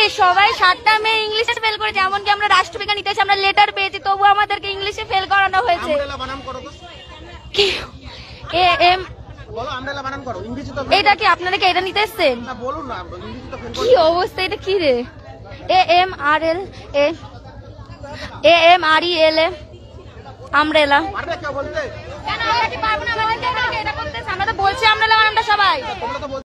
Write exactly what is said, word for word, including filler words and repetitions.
সবাই সাতটা মেয়ে ইংলিশে ফেল করেছে, এমনকি আমরা রাষ্ট্রবিজ্ঞান নিতে এসে আমরা লেটার পেয়েছি, তবু আমাদেরকে ইংলিশে ফেল করানো হয়েছে। এ এম এটা কি আপনারা কি এটা নিতে এসছেন? কি অবস্থা, এটা কি রে? A M R L A A M R E L A umbrella. কেন আমরা কি পারবো না? আমাদেরকে এটা করতেছে, আমরা তো বলছি আমরেলা আমরা সবাই।